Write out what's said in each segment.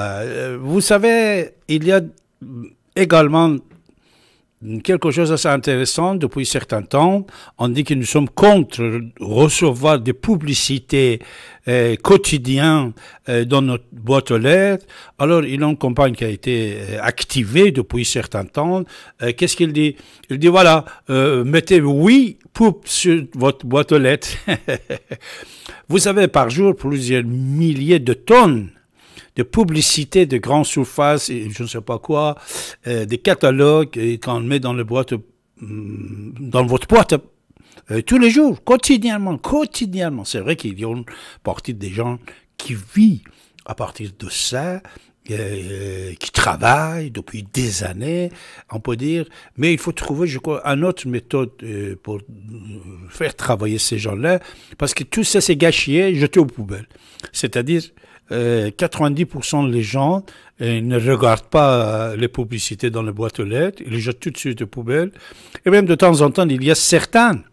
Vous savez, il y a également quelque chose d'assez intéressant depuis certains temps. On dit que nous sommes contre recevoir des publicités quotidiennes dans notre boîte aux lettres. Alors, il y a une campagne qui a été activée depuis certains temps. Qu'est-ce qu'il dit? Il dit, voilà, mettez oui pub sur votre boîte aux lettres. Vous avez par jour plusieurs milliers de tonnes de publicité de grandes surfaces, et je ne sais pas quoi, des catalogues qu'on met dans dans votre boîte tous les jours, quotidiennement. C'est vrai qu'il y a une partie des gens qui vivent à partir de ça, qui travaillent depuis des années, on peut dire, mais il faut trouver, je crois, une autre méthode pour faire travailler ces gens-là, parce que tout ça, c'est gâché, jeté aux poubelles. C'est-à-dire, 90% des gens ne regardent pas les publicités dans les boîtes aux lettres, ils les jettent tout de suite aux poubelles. Et même de temps en temps, il y a certaines,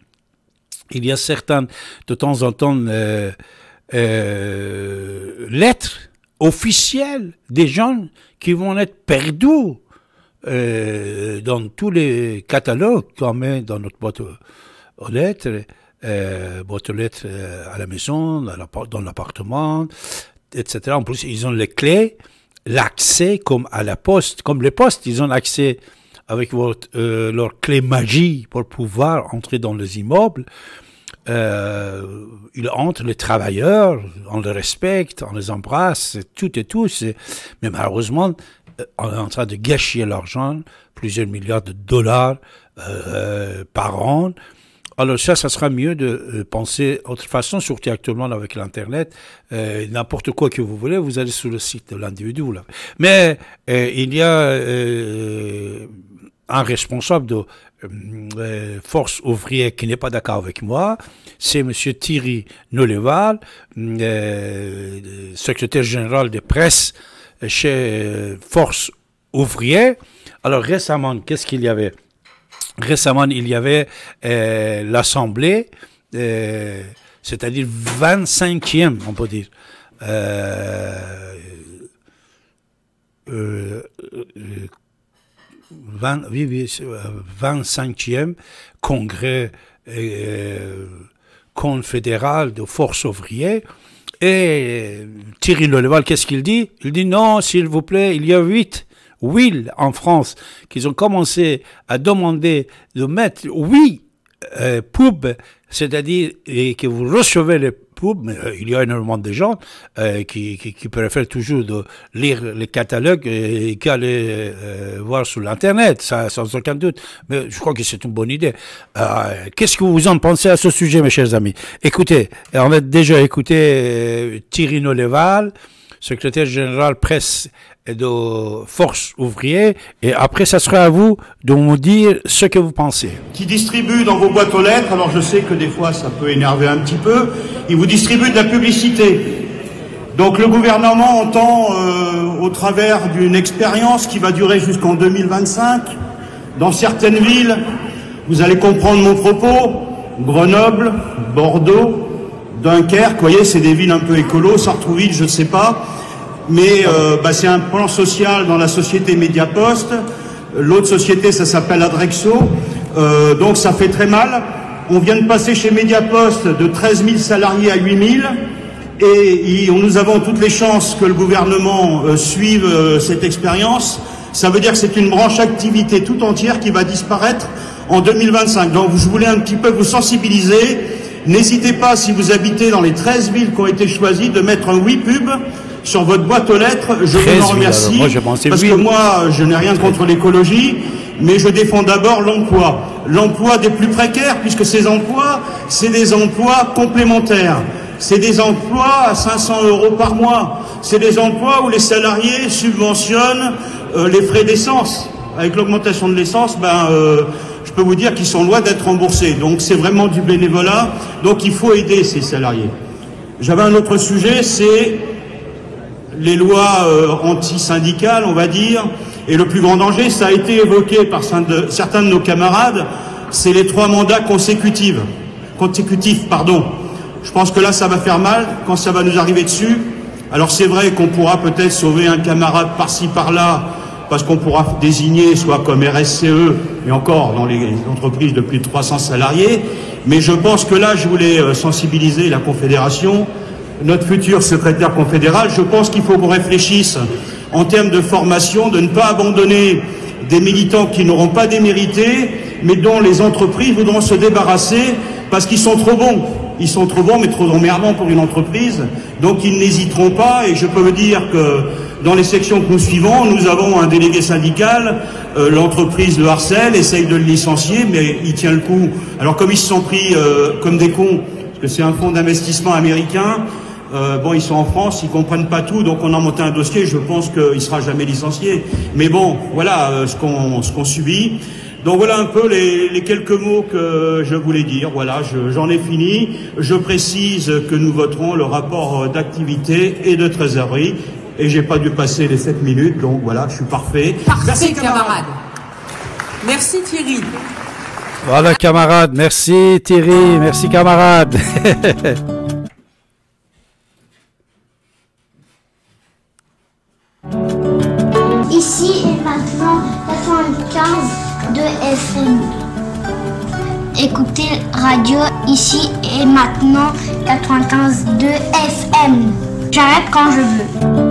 de temps en temps, lettres officielles des gens qui vont être perdus dans tous les catalogues qu'on met dans notre boîte aux lettres, à la maison, dans l'appartement, etc. En plus, ils ont les clés, l'accès comme à la poste. Comme les postes, ils ont accès avec leur clé magie pour pouvoir entrer dans les immeubles. Ils entrent, les travailleurs, on les respecte, on les embrasse, toutes et tous. Mais malheureusement, on est en train de gâcher l'argent, plusieurs milliards de dollars par an. Alors ça sera mieux de penser autre façon, surtout actuellement avec l'Internet. N'importe quoi que vous voulez, vous allez sur le site de l'individu. Mais il y a un responsable de Force ouvrière qui n'est pas d'accord avec moi, c'est M. Thierry Nolleval, secrétaire général de presse chez Force ouvrière. Alors récemment, qu'est-ce qu'il y avait? Récemment, il y avait l'Assemblée, c'est-à-dire 25e, on peut dire, 25e congrès confédéral de force ouvrière. Et Thierry Nolleval, qu'est-ce qu'il dit? Il dit non, s'il vous plaît, il y a 8 villes en France qui ont commencé à demander de mettre pub, c'est-à-dire que vous recevez les pubs, mais il y a énormément de gens qui préfèrent toujours de lire les catalogues qu'aller voir sur l'Internet, ça sans aucun doute. Mais je crois que c'est une bonne idée. Qu'est-ce que vous en pensez à ce sujet, mes chers amis? Écoutez, on a déjà écouté Thierry Nolleval, secrétaire général presse et de Force ouvrière, et après ça sera à vous de me dire ce que vous pensez. Qui distribue dans vos boîtes aux lettres, alors je sais que des fois ça peut énerver un petit peu, il vous distribue de la publicité. Donc le gouvernement entend, au travers d'une expérience qui va durer jusqu'en 2025, dans certaines villes, vous allez comprendre mon propos, Grenoble, Bordeaux, Dunkerque, vous voyez, c'est des villes un peu écolo, Sartrouville, je ne sais pas, mais c'est un plan social dans la société Mediapost. L'autre société, ça s'appelle Adrexo, donc ça fait très mal. On vient de passer chez Mediapost de 13 000 salariés à 8 000, et nous avons toutes les chances que le gouvernement suive cette expérience. Ça veut dire que c'est une branche activité tout entière qui va disparaître en 2025. Donc je voulais un petit peu vous sensibiliser. N'hésitez pas, si vous habitez dans les 13 villes qui ont été choisies, de mettre un oui pub sur votre boîte aux lettres. Je vous en remercie, moi, parce que moi, je n'ai rien contre l'écologie, mais je défends d'abord l'emploi. L'emploi des plus précaires, puisque ces emplois, c'est des emplois complémentaires. C'est des emplois à 500 € par mois. C'est des emplois où les salariés subventionnent les frais d'essence. Avec l'augmentation de l'essence, je peux vous dire qu'ils sont loin d'être remboursés. Donc c'est vraiment du bénévolat. Donc il faut aider ces salariés. J'avais un autre sujet, c'est les lois anti-syndicales, on va dire. Et le plus grand danger, ça a été évoqué par certains de nos camarades, c'est les 3 mandats consécutifs. Je pense que là, ça va faire mal quand ça va nous arriver dessus. Alors c'est vrai qu'on pourra peut-être sauver un camarade par-ci par-là, parce qu'on pourra désigner soit comme RSCE, et encore dans les entreprises de plus de 300 salariés, mais je pense que là, je voulais sensibiliser la Confédération, notre futur secrétaire confédéral, je pense qu'il faut qu'on réfléchisse en termes de formation, de ne pas abandonner des militants qui n'auront pas démérité, mais dont les entreprises voudront se débarrasser parce qu'ils sont trop bons. Ils sont trop bons, mais trop emmerdants pour une entreprise. Donc ils n'hésiteront pas, et je peux vous dire que dans les sections que nous suivons, nous avons un délégué syndical, l'entreprise le harcèle, essaye de le licencier, mais il tient le coup. Alors comme ils se sont pris comme des cons, parce que c'est un fonds d'investissement américain, bon, ils sont en France, ils comprennent pas tout, donc on a monté un dossier, je pense qu'il sera jamais licencié. Mais bon, voilà ce qu'on subit. Donc voilà un peu les quelques mots que je voulais dire. Voilà, j'en ai fini. Je précise que nous voterons le rapport d'activité et de trésorerie. Et j'ai pas dû passer les 7 minutes, donc voilà, je suis parfait. Parfait, merci, camarade. Merci Thierry. Voilà, camarade. Merci Thierry. Merci, camarade. Ici et maintenant 95 de FM. Écoutez radio ici et maintenant 95 de FM. J'arrête quand je veux.